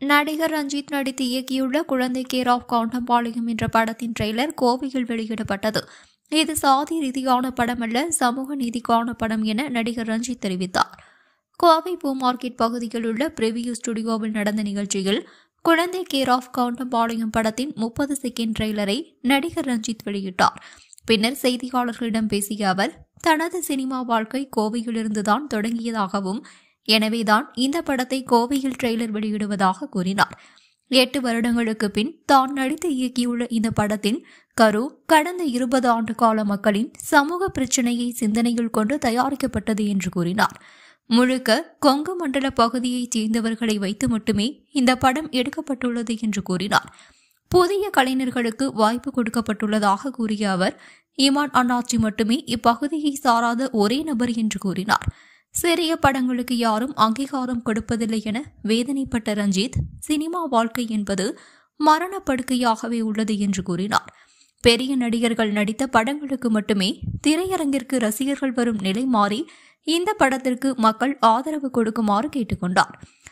நடிகர் ரஞ்சித் நடித்து இயக்கியுள்ள குழந்தை கேர் ஆஃப் கவுண்டம்பாளையம் என்ற படத்தின் ட்ரெய்லர் கோவையில் வெளியிடப்பட்டது. இது சாதி ரீதியான படம் அல்ல, சமூக நீதிக்கான படம் என நடிகர் ரஞ்சித் தெரிவித்தார். கோவை பூ மார்க்கெட் பகுதியில் உள்ள பிரிவியூ ஸ்டுடியோவில் நடந்த நிகழ்ச்சியில் குழந்தை கேர் ஆஃப் கவுண்டம்பாளையம் படத்தின் 30 செகண்ட் ட்ரெய்லரை நடிகர் ரஞ்சித் வெளியிட்டார். பின்னர் செய்தியாளர்களிடம் பேசிய அவர், தனது சினிமா வாழ்க்கை கோவையிலிருந்துதான் தொடங்கியதாகவும், எனவேதான் இந்த படத்தை கோவையில் ட்ரெய்லர் வெளியிடுவதாக கூறினார். 8 வருடங்களுக்கு பின் தான் நடித்து இயக்கியுள்ள இந்த படத்தின் கரு கடந்த 20 ஆண்டு கால மக்களின் சமூக பிரச்சினையை சிந்தனையில் கொண்டு தயாரிக்கப்பட்டது என்று கூறினார். முழுக்க கொங்கு மண்டல பகுதியைச் சேர்ந்தவர்களை வைத்து மட்டுமே இந்த படம் எடுக்கப்பட்டுள்ளது என்று கூறினார். புதிய கலைஞர்களுக்கு வாய்ப்பு கொடுக்கப்பட்டுள்ளதாக கூறிய அவர், இமான் அண்ணாச்சி மட்டுமே இப்பகுதியை சாராத ஒரே நபர் என்று கூறினார். சிறிய படங்களுக்கு யாரும் அங்கீகாரம் கொடுப்பதில்லை என வேதனைப்பட்ட ரஞ்சித், சினிமா வாழ்க்கை என்பது மரணப்படுக்கையாகவே உள்ளது என்று கூறினார். பெரிய நடிகர்கள் நடித்த படங்களுக்கு மட்டுமே திரையரங்கிற்கு ரசிகர்கள் வரும் நிலை மாறி இந்த படத்திற்கு மக்கள் ஆதரவு கொடுக்குமாறு கேட்டுக்கொண்டார்.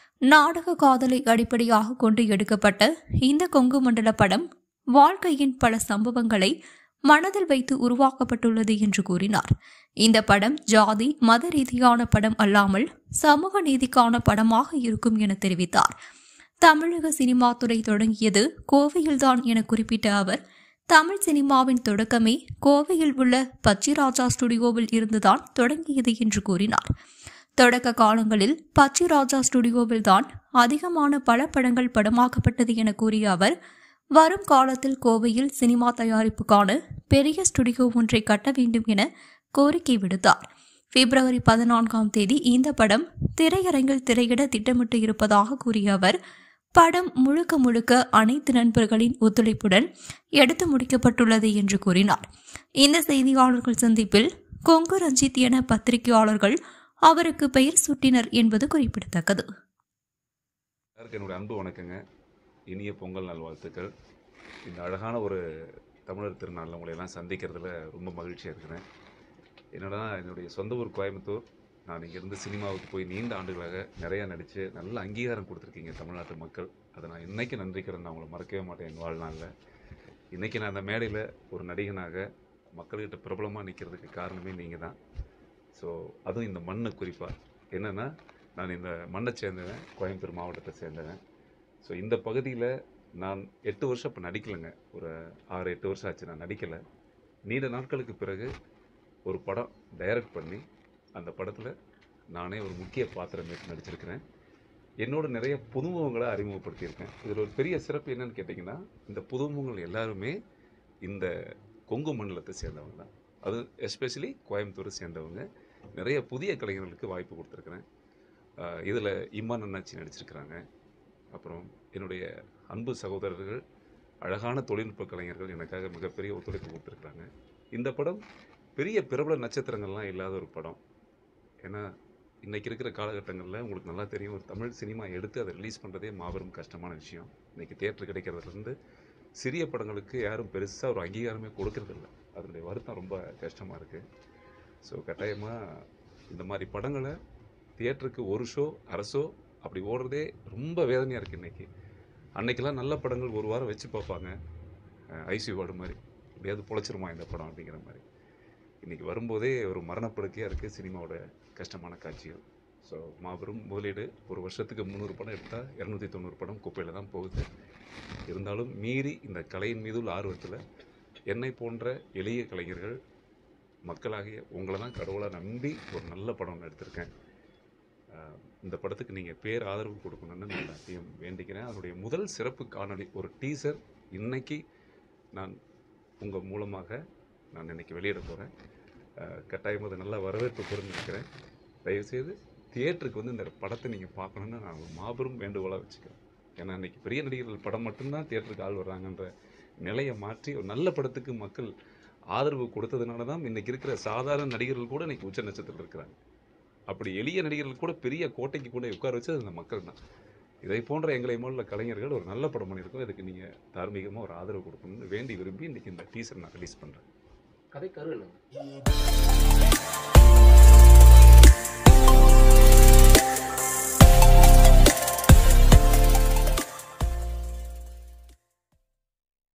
நாடக காதலை அடிப்படையாக கொண்டு எடுக்கப்பட்ட இந்த கொங்கு மண்டல படம் வாழ்க்கையின் பல சம்பவங்களை மனதில் வைத்து உருவாக்கப்பட்டுள்ளது என்று கூறினார். இந்த படம் ஜாதி மத ரீதியான படம் அல்லாமல் சமூக நீதிக்கான படமாக இருக்கும் என தெரிவித்தார். தமிழக சினிமா துறை தொடங்கியது கோவையில்தான் என குறிப்பிட்ட அவர், தமிழ் சினிமாவின் தொடக்கமே கோவையில் உள்ள பச்சிராஜா ஸ்டுடியோவில் இருந்துதான் தொடங்கியது என்று கூறினார். தொடக்க காலங்களில் பச்சிராஜா ஸ்டுடியோவில் தான் அதிகமான பல படங்கள் படமாக்கப்பட்டது என கூறிய அவர், வரும் காலத்தில் கோவையில் சினிமா தயாரிப்புக்கான பெரிய ஸ்டுடியோ ஒன்றை கட்ட வேண்டும் என கோரிக்கை விடுத்தார். பிப்ரவரி 14 இந்த படம் திரையரங்கில் திரையிட திட்டமிட்டு இருப்பதாக கூறிய அவர், படம் முழுக்க முழுக்க அனைத்து நண்பர்களின் ஒத்துழைப்புடன் எடுத்து முடிக்கப்பட்டுள்ளது என்று கூறினார். இந்த செய்தியாளர்கள் சந்திப்பில் கொங்கு ரஞ்சித் என பத்திரிகையாளர்கள் அவருக்கு பெயர் சூட்டினர் என்பது குறிப்பிடத்தக்கது. என்னுடைய அன்பு வணக்கங்க, இனிய பொங்கல் நல்வாழ்த்துக்கள். இந்த அழகான ஒரு தமிழர் திருநாளில் உங்களை எல்லாம் சந்திக்கிறதுல ரொம்ப மகிழ்ச்சியாக இருக்கிறேன். என்னுடைய சொந்த ஊர் கோயம்புத்தூர். நான் இங்கேருந்து சினிமாவுக்கு போய் நீண்ட ஆண்டுகளாக நிறையா நடித்து நல்ல அங்கீகாரம் கொடுத்துருக்கீங்க தமிழ்நாட்டு மக்கள். அதை நான் இன்றைக்கி நன்றிக்கிறேன், நான் அவங்கள மறக்கவே மாட்டேன் என் வாழ்நாளில். இன்றைக்கி நான் அந்த மேடையில் ஒரு நடிகனாக மக்கள்கிட்ட பிரபலமாக நிற்கிறதுக்கு காரணமே நீங்கள் தான். ஸோ அதுவும் இந்த மண்ணை குறிப்பாக என்னென்னா, நான் இந்த மண்ணை சேர்ந்தவன், கோயம்புத்தூர் மாவட்டத்தை சேர்ந்தவன். ஸோ இந்த பகுதியில் நான் 8 வருஷம் இப்போ நடிக்கலைங்க, ஒரு 6-8 வருஷம் ஆச்சு நான் நடிக்கலை. நீண்ட நாட்களுக்கு பிறகு ஒரு படம் டைரக்ட் பண்ணி அந்த படத்தில் நானே ஒரு முக்கிய பாத்திரம் நடிச்சிருக்கிறேன். என்னோட நிறைய புதுமுகங்களை அறிமுகப்படுத்தியிருக்கேன். இதில் ஒரு பெரிய சிறப்பு என்னன்னு கேட்டிங்கன்னா, இந்த புதுமுகங்கள் எல்லாருமே இந்த கொங்கு மண்டலத்தை சேர்ந்தவங்க தான். அது எஸ்பெஷலி கோயம்புத்தூரை சேர்ந்தவங்க. நிறைய புதிய கலைஞர்களுக்கு வாய்ப்பு கொடுத்துருக்குறேன். இதில் இமான் அண்ணாச்சி நடிச்சிருக்கிறாங்க. அப்புறம் என்னுடைய அன்பு சகோதரர்கள், அழகான தொழில்நுட்ப கலைஞர்கள் எனக்காக மிகப்பெரிய ஒத்துழைப்பு கொடுத்துருக்குறாங்க. இந்த படம் பெரிய பிரபல நட்சத்திரங்கள்லாம் இல்லாத ஒரு படம். ஏன்னா இன்றைக்கி இருக்கிற காலகட்டங்களில் உங்களுக்கு நல்லா தெரியும், ஒரு தமிழ் சினிமா எடுத்து அதை ரிலீஸ் பண்ணுறதே மாபெரும் கஷ்டமான விஷயம். இன்றைக்கி தியேட்டர் கிடைக்கிறதுலேருந்து சிறிய படங்களுக்கு யாரும் பெருசாக ஒரு அங்கீகாரமே கொடுக்கறதில்ல. அதனுடைய வருத்தம் ரொம்ப கஷ்டமாக இருக்குது. ஸோ கட்டாயமாக இந்த மாதிரி படங்களை தியேட்டருக்கு ஒரு ஷோ அரை ஷோ அப்படி ஓடுறதே ரொம்ப வேதனையாக இருக்குது இன்றைக்கி. அன்றைக்கெல்லாம் நல்ல படங்கள் ஒரு வாரம் வச்சு பார்ப்பாங்க, ஐசியூ வார்டு மாதிரி, எப்படியாவது பொழைச்சிருமா இந்த படம் அப்படிங்கிற மாதிரி. இன்றைக்கி வரும்போதே ஒரு மரணப்படுக்கையாக இருக்குது சினிமாவோட கஷ்டமான காட்சிகள். ஸோ மாபெரும் முதலீடு, ஒரு வருஷத்துக்கு 300 படம் எடுத்தால் 290 படம் குப்பையில் தான் போகுது. இருந்தாலும் மீறி இந்த கலையின் மீது உள்ள ஆர்வத்தில் என்னை போன்ற எளிய கலைஞர்கள், மக்களாகிய உங்களை தான் கடவுளாக நம்பி ஒரு நல்ல படம் எடுத்திருக்கேன். இந்த படத்துக்கு நீங்கள் பேர் ஆதரவு கொடுக்கணுன்னு நான் எல்லாத்தையும் வேண்டிக்கிறேன். அதனுடைய முதல் சிறப்பு காணொளி ஒரு டீசர் இன்றைக்கி நான் உங்கள் மூலமாக நான் இன்றைக்கி வெளியிட போகிறேன். கட்டாயம் அது நல்ல வரவேற்பு புரிஞ்சுக்கிறேன். தயவுசெய்து தியேட்டருக்கு வந்து இந்த படத்தை நீங்கள் பார்க்கணுன்னு நான் ஒரு மாபெரும் வேண்டுகோளாக வச்சுக்கிறேன். ஏன்னா இன்றைக்கி பெரிய நடிகர்கள் படம் மட்டும்தான் தியேட்டருக்கு ஆள் வர்றாங்கன்ற நிலையை மாற்றி ஒரு நல்ல படத்துக்கு மக்கள் ஆதரவு கொடுத்ததுனால தான் இன்றைக்கி இருக்கிற சாதாரண நடிகர்கள் கூட இன்றைக்கி உச்ச நட்சத்திரத்தில் இருக்கிறாங்க. அப்படி எளிய நடிகர்கள் கூட பெரிய கோட்டைக்கு கூட உட்கார வச்சது அந்த மக்கள் தான். இதை போன்ற எங்களை போல கலைஞர்கள் ஒரு நல்ல படம் பண்ணியிருக்கோம். இதுக்கு நீங்கள் தார்மீகமாக ஒரு ஆதரவு கொடுக்கணும்னு வேண்டி விரும்பி இன்றைக்கி இந்த டீசர் நான் ரிலீஸ் பண்ணுறேன். கதை கரு